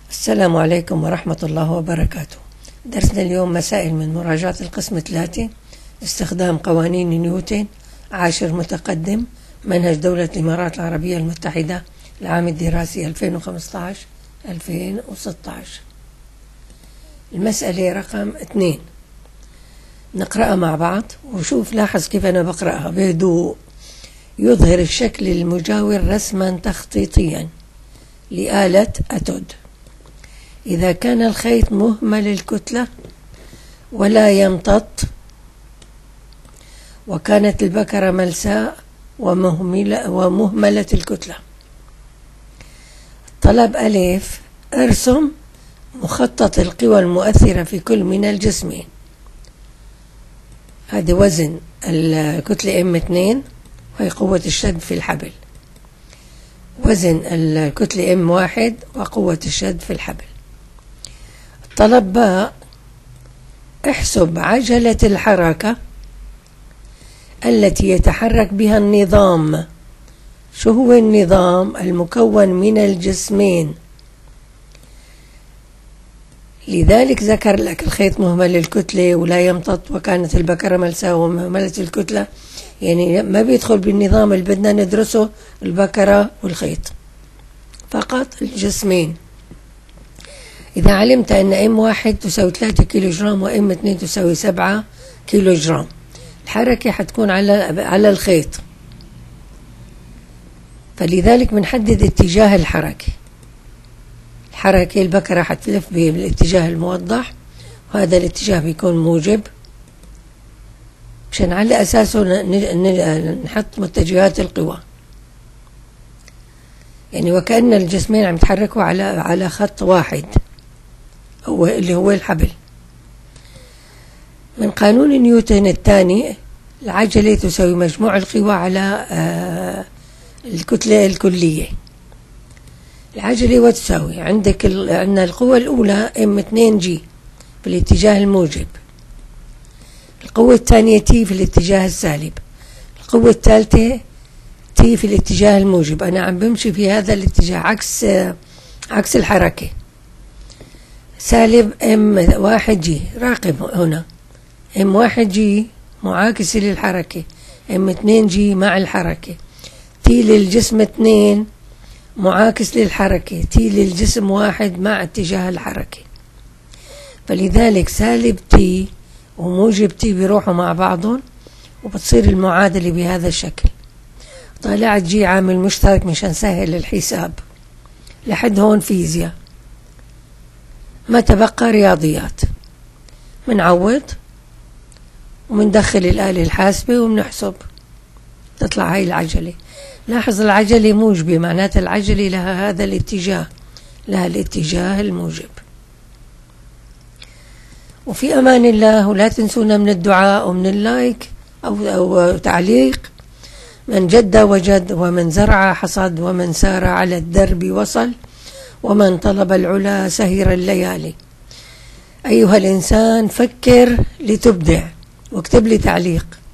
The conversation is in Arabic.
السلام عليكم ورحمة الله وبركاته. درسنا اليوم مسائل من مراجعة القسم 3 استخدام قوانين نيوتن، عاشر متقدم، منهج دولة الإمارات العربية المتحدة، العام الدراسي 2015-2016. المسألة رقم 2 نقرأها مع بعض وشوف، لاحظ كيف أنا بقرأها بهدوء. يظهر الشكل المجاور رسما تخطيطيا لآلة أتود إذا كان الخيط مهمل الكتلة ولا يمتط، وكانت البكرة ملساء ومهملة الكتلة. طلب ألف: ارسم مخطط القوى المؤثرة في كل من الجسمين. هذا وزن الكتلة M2 وهي قوة الشد في الحبل، وزن الكتلة M1 وقوة الشد في الحبل. طلب باء: احسب عجلة الحركة التي يتحرك بها النظام. شو هو النظام؟ المكون من الجسمين. لذلك ذكر لك الخيط مهمل الكتلة ولا يمتط، وكانت البكرة ملساء ومهملة الكتلة، يعني ما بيدخل بالنظام اللي بدنا ندرسه البكرة والخيط، فقط الجسمين. إذا علمت أن M1 تساوي 3 كيلو جرام و M2 تساوي 7 كيلو جرام، الحركة حتكون على الخيط، فلذلك بنحدد اتجاه الحركة. البكرة حتلف بالاتجاه الموضح، وهذا الاتجاه بيكون موجب مشان على أساسه نحط متجهات القوى، يعني وكأن الجسمين عم يتحركوا على خط واحد اللي هو الحبل. من قانون نيوتن الثاني، العجلة تساوي مجموع القوى على الكتلة الكلية. العجلة وتساوي عندنا القوة الأولى M2G في الاتجاه الموجب، القوة الثانية T في الاتجاه السالب، القوة الثالثة T في الاتجاه الموجب. أنا عم بمشي في هذا الاتجاه عكس الحركة. سالب M1G، راقب هنا، M1G معاكسة للحركة، M2G مع الحركة، T للجسم 2 معاكس للحركة، T للجسم 1 مع اتجاه الحركة. فلذلك سالب T وموجب T بيروحوا مع بعضهم وبتصير المعادلة بهذا الشكل. طالعت جي عامل مشترك مشان سهل الحساب. لحد هون فيزياء، ما تبقى رياضيات. منعوض ومندخل الآلة الحاسبة ومنحسب، تطلع هاي العجلة. لاحظ العجلة موجبة، معناتها العجلة لها هذا الاتجاه، لها الاتجاه الموجب. وفي أمان الله، ولا تنسونا من الدعاء ومن اللايك أو تعليق. من جد وجد، ومن زرع حصد، ومن سار على الدرب وصل، ومن طلب العلا سهر الليالي. أيها الإنسان، فكر لتبدع، واكتب لي تعليق.